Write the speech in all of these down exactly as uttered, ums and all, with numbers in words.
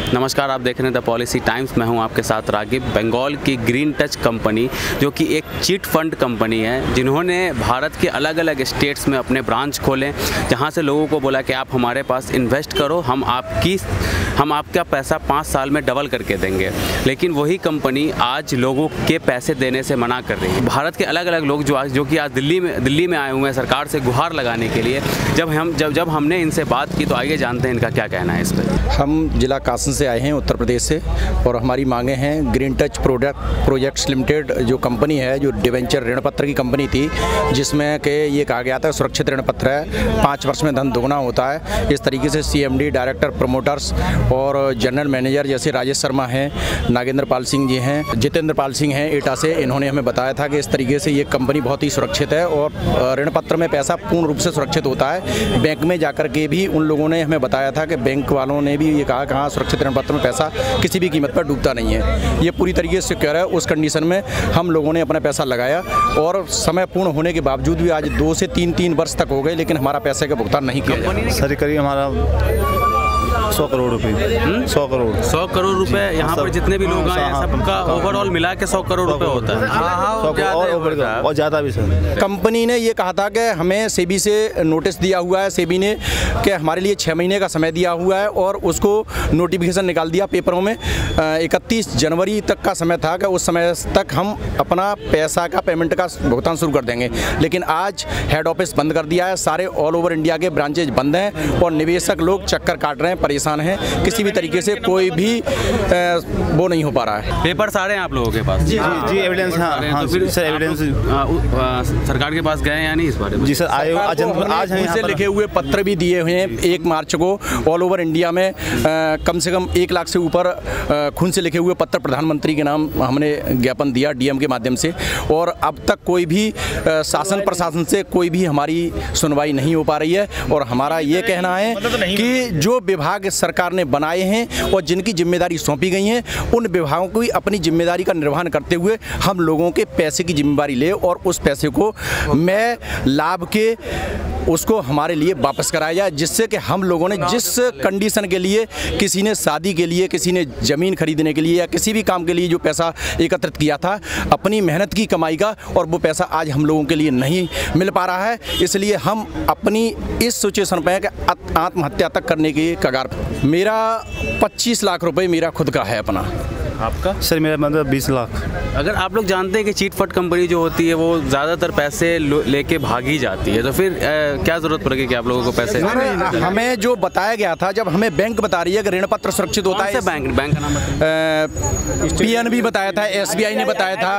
नमस्कार, आप देख रहे हैं द पॉलिसी टाइम्स। मैं हूं आपके साथ रागिब। बंगाल की ग्रीन टच कंपनी जो कि एक चिट फंड कंपनी है, जिन्होंने भारत के अलग अलग स्टेट्स में अपने ब्रांच खोले, जहां से लोगों को बोला कि आप हमारे पास इन्वेस्ट करो, हम आपकी हम आपका पैसा पाँच साल में डबल करके देंगे। लेकिन वही कंपनी आज लोगों के पैसे देने से मना कर रही है। भारत के अलग अलग लोग जो आज जो कि आज दिल्ली में दिल्ली में आए हुए हैं सरकार से गुहार लगाने के लिए। जब हम जब जब हमने इनसे बात की तो आइए जानते हैं इनका क्या कहना है इस पर। हम जिला कासन से आए हैं, उत्तर प्रदेश से, और हमारी मांगे हैं green touch product projects limited जो कंपनी है, जो डिवेंचर ऋण पत्र की कंपनी थी, जिसमें कि ये कहा गया था सुरक्षित ऋण पत्र है, पाँच वर्ष में धन दोगुना होता है। इस तरीके से सीएमडी, डायरेक्टर प्रमोटर्स और जनरल मैनेजर जैसे राजेश शर्मा हैं, नागेंद्र पाल सिंह जी हैं, जितेंद्र पाल सिंह हैं एटा से, इन्होंने हमें बताया था कि इस तरीके से ये कंपनी बहुत ही सुरक्षित है और ऋण पत्र में पैसा पूर्ण रूप से सुरक्षित होता है। बैंक में जाकर के भी उन लोगों ने हमें बताया था कि बैंक वालों ने भी ये कहा कि हाँ, सुरक्षित ऋण पत्र में पैसा किसी भी कीमत पर डूबता नहीं है, ये पूरी तरीके से सिक्योर है। उस कंडीशन में हम लोगों ने अपना पैसा लगाया और समय पूर्ण होने के बावजूद भी आज दो से तीन तीन वर्ष तक हो गए, लेकिन हमारा पैसे का भुगतान नहीं किया। सर करीब हमारा सौ करोड़ रुपए सौ करोड़ सौ करोड़ रुपए यहाँ पर जितने भी लोग आए हैं सबका ओवरऑल मिला के सौ करोड़ रुपए होता है। और, और ज़्यादा भी सर। कंपनी ने ये कहा था कि हमें सेबी से नोटिस दिया हुआ है, सेबी ने कि हमारे लिए छः महीने का समय दिया हुआ है और उसको नोटिफिकेशन निकाल दिया पेपरों में। इकतीस जनवरी तक का समय था कि उस समय तक हम अपना पैसा का पेमेंट का भुगतान शुरू कर देंगे, लेकिन आज हेड ऑफिस बंद कर दिया है। सारे ऑल ओवर इंडिया के ब्रांचेज बंद हैं और निवेशक लोग चक्कर काट रहे हैं, परेशान हैं। किसी भी तरीके से कोई भी वो नहीं हो पा रहा है। पेपर सारे हैं आप लोगों के पास? जी जी, जी एविडेंस। हाँ हाँ, तो फिर सर एविडेंस सरकार के पास गए या नहीं इस बारे में? जी सर, आए आज आज हम उनसे लिखे हुए पत्र भी दिए हुए हैं। एक मार्च को ऑल ओवर इंडिया में कम से कम एक लाख से ऊपर खून से लिखे हुए पत्र प्रधानमंत्री के नाम हमने ज्ञापन दिया डीएम के माध्यम से, और अब तक कोई भी शासन प्रशासन से कोई भी हमारी सुनवाई नहीं हो पा रही है। और हमारा ये कहना है कि जो विभाग सरकार ने बनाए हैं और जिनकी जिम्मेदारी सौंपी गई है, उन विभागों को अपनी जिम्मेदारी का निर्वहन करते हुए हम लोगों के पैसे की जिम्मेदारी ले और उस पैसे को मैं लाभ के उसको हमारे लिए वापस कराया जाए, जिससे कि हम लोगों ने जिस कंडीशन के लिए, किसी ने शादी के लिए, किसी ने ज़मीन खरीदने के लिए या किसी भी काम के लिए जो पैसा एकत्रित किया था अपनी मेहनत की कमाई का, और वो पैसा आज हम लोगों के लिए नहीं मिल पा रहा है। इसलिए हम अपनी इस सिचुएशन पर हैं कि आत्महत्या तक करने की कगार। मेरा पच्चीस लाख रुपए मेरा खुद का है अपना। आपका? सर मेरा मतलब बीस लाख। अगर आप लोग जानते हैं कि चीट फंड कंपनी जो होती है वो ज़्यादातर पैसे लेके भागी जाती है, तो फिर आ, क्या ज़रूरत पड़ेगी कि आप लोगों को पैसे? हमें जो बताया गया था, जब हमें बैंक बता रही है कि ऋण पत्र सुरक्षित होता है। बैंक बैंक का नाम पीएनबी बताया था, एसबीआई ने बताया था,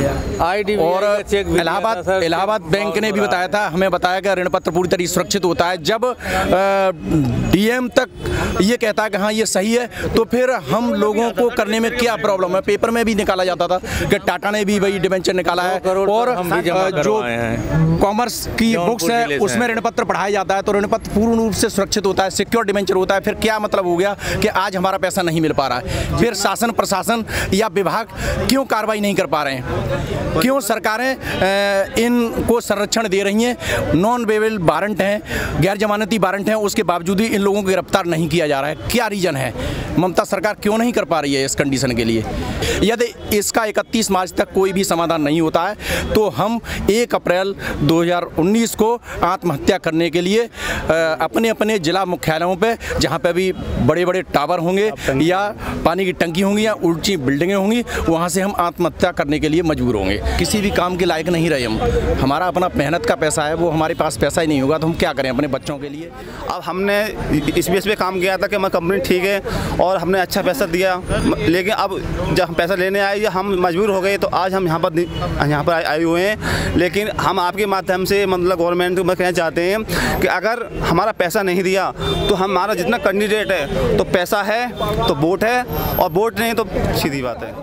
और इलाहाबाद इलाहाबाद बैंक ने भी बताया था। हमें बताया कि ऋण पत्र पूरी तरह सुरक्षित होता है। जब डीएम तक ये कहता है कि हाँ ये सही है, तो फिर हम लोगों को करने में क्या प्रॉब्लम है? पेपर में भी निकाला जाता था कि टाटा ने भी वही डिवेंचर निकाला है, और जो कॉमर्स की बुक्स है उसमें ऋण पत्र पढ़ाया जाता है, तो ऋण पत्र पूर्ण रूप से सुरक्षित होता है, सिक्योर डिवेंचर होता है। फिर क्या मतलब हो गया कि आज हमारा पैसा नहीं मिल पा रहा है? फिर शासन प्रशासन या विभाग क्यों कार्रवाई नहीं कर पा रहे हैं? क्यों सरकारें इनको संरक्षण दे रही हैं? नॉन बेल वारंट हैं, गैर जमानती वारंट हैं, उसके बावजूद भी इन लोगों को गिरफ्तार नहीं किया जा रहा है। क्या रीजन है? ममता सरकार क्यों नहीं कर पा रही है इस कंडीशन के लिए? यदि इसका इकतीस मार्च तक कोई भी समाधान नहीं होता है तो हम एक अप्रैल दो हज़ार उन्नीस को आत्महत्या करने के लिए अपने अपने जिला मुख्यालयों पे, जहाँ पे भी बड़े बड़े टावर होंगे या पानी की टंकी होंगी या ऊंची बिल्डिंगें होंगी, वहाँ से हम आत्महत्या करने के लिए मजबूर होंगे। किसी भी काम के लायक नहीं रहे हम। हमारा अपना मेहनत का पैसा है, वो हमारे पास पैसा ही नहीं होगा तो हम क्या करें अपने बच्चों के लिए? अब हमने इस बेस पे काम किया था कि मैं कंपनी ठीक है और हमने अच्छा पैसा दिया, लेकिन अब जब हम पैसा लेने आए या हम मजबूर हो गए, तो आज हम यहाँ पर यहाँ पर आए हुए हैं। लेकिन हम आपके माध्यम से मतलब गवर्नमेंट को कहना चाहते हैं कि अगर हमारा पैसा नहीं दिया तो हमारा जितना कैंडिडेट है तो पैसा है तो वोट है, और वोट नहीं तो सीधी बात है।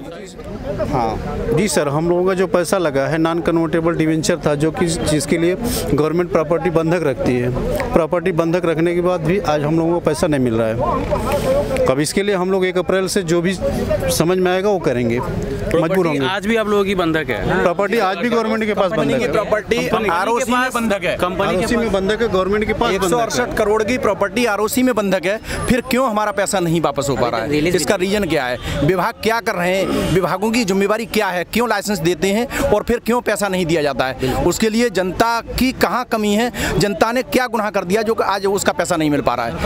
हाँ जी सर, हम लोगों का जो पैसा लगा है नॉन कन्वर्टेबल डिवेंचर था, जो कि जिसके लिए गवर्नमेंट प्रॉपर्टी बंधक रखती है। प्रॉपर्टी बंधक रखने के बाद भी आज हम लोगों को पैसा नहीं मिल रहा है। अब इसके लिए हम लोग एक अप्रैल से जो भी समझ में आएगा वो करेंगे। मजबूर होंगे। आज भी आप लोगों की बंधक है, प्रॉपर्टी आज भी गवर्नमेंट के पास बंधक है। प्रॉपर्टी आरओसी में बंधक है, कंपनी में बंधक है, गवर्नमेंट के पास एक सौ अड़सठ करोड़ की प्रॉपर्टी आरओसी में बंधक है, फिर क्यों हमारा पैसा नहीं वापस हो पा रहा है? इसका रीजन क्या है? विभाग क्या कर रहे हैं? विभागों की जिम्मेवारी क्या है? क्यों लाइसेंस देते हैं और फिर क्यों पैसा नहीं दिया जाता है? उसके लिए जनता की कहाँ कमी है? जनता ने क्या गुनाह कर दिया जो आज उसका पैसा नहीं मिल पा रहा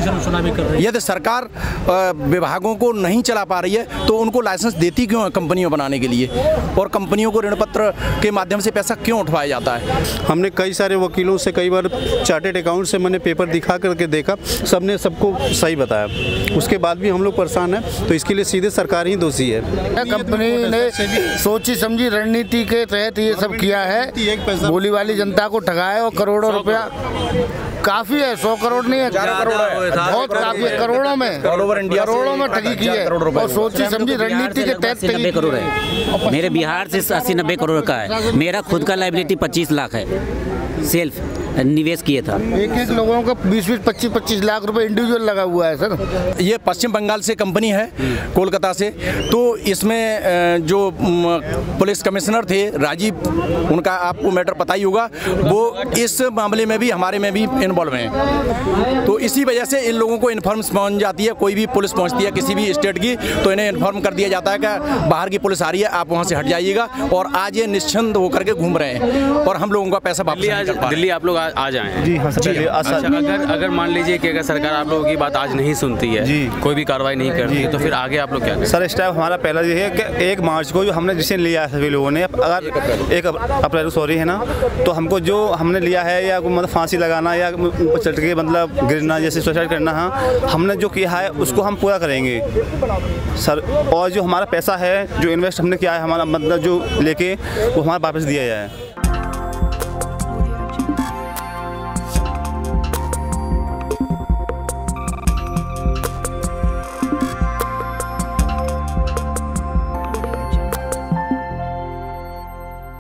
है? यदि सरकार विभागों को नहीं चला पा रही है तो उनको लाइसेंस देती क्यों है कंपनियों बनाने के लिए, और कंपनियों को ऋण पत्र के माध्यम से पैसा क्यों उठवाया जाता है? हमने कई सारे वकीलों से, कई बार चार्टेड अकाउंट से मैंने पेपर दिखा करके देखा, सबने सबको सही बताया, उसके बाद भी हम लोग परेशान हैं। तो इसके लिए सीधे सरकार ही दोषी है। कंपनी ने सोची समझी रणनीति के तहत ये सब किया है, बोली वाली जनता को ठगाया और करोड़ों रुपया काफी है, सौ करोड़ नहीं है, करोड़ है, बहुत काफी है, करोड़ों में करोड़ों में ठगी की है और सोची समझी रणनीति के तहत नब्बे करोड़ है। मेरे बिहार से अस्सी नब्बे करोड़ का है, मेरा खुद का लायबिलिटी पच्चीस लाख है, सेल्फ निवेश किए था। एक एक लोगों का बीस बीस पच्चीस पच्चीस लाख रुपए इंडिविजुअल लगा हुआ है सर। ये पश्चिम बंगाल से कंपनी है, कोलकाता से। तो इसमें जो पुलिस कमिश्नर थे राजीव, उनका आपको मैटर पता ही होगा, वो इस मामले में भी हमारे में भी इन्वॉल्व हैं। तो इसी वजह से इन लोगों को इन्फॉर्म पहुंच जाती है, कोई भी पुलिस पहुंचती है किसी भी स्टेट की तो इन्हें इन्फॉर्म कर दिया जाता है कि बाहर की पुलिस आ रही है, आप वहाँ से हट जाइएगा। और आज ये निश्चिंत होकर के घूम रहे हैं और हम लोगों का पैसा वापस। दिल्ली आप लोग आ जाए हैं जी हाँ सर। अच्छा, अगर अगर मान लीजिए कि अगर सरकार आप लोगों की बात आज नहीं सुनती है जी, कोई भी कार्रवाई नहीं करती है, तो फिर आगे आप लोग क्या करें? सर इस टाइम हमारा पहला ये है कि एक मार्च को जो हमने डिसीजन लिया है सभी लोगों ने, अगर एक अप्रैल सॉरी है ना, तो हमको जो हमने लिया है या मतलब फांसी लगाना या ऊपर चढ़ के मतलब गिरना जैसे सुसाइड करना, हाँ हमने जो किया है उसको हम पूरा करेंगे सर। और जो हमारा पैसा है जो इन्वेस्ट हमने किया है हमारा मतलब जो लेके वो हमारा वापस दिया जाए।